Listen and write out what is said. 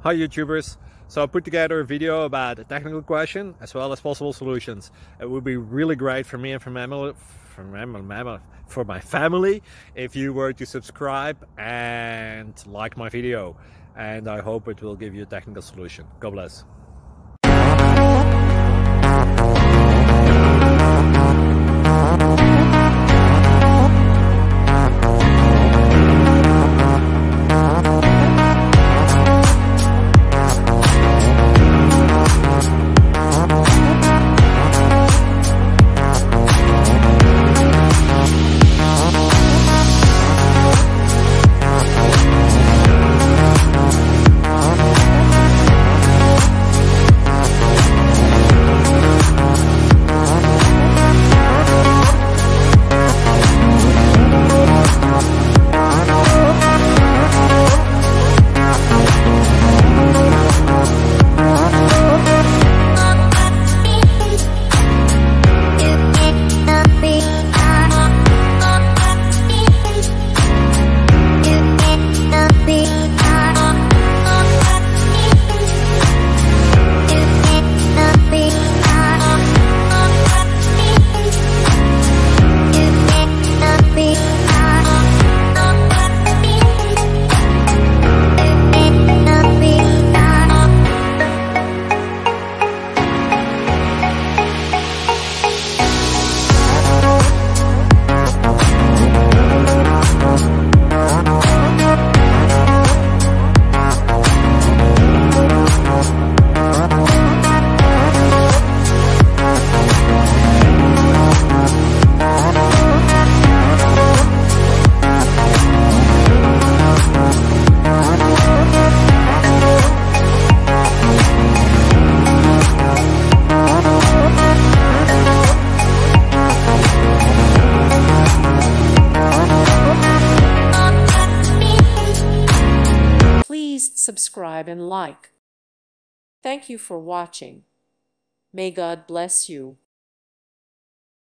Hi YouTubers. So I put together a video about a technical question as well as possible solutions. It would be really great for me and for my family if you were to subscribe and like my video, and I hope it will give you a technical solution. God bless. Please subscribe and like. Thank you for watching. May God bless you.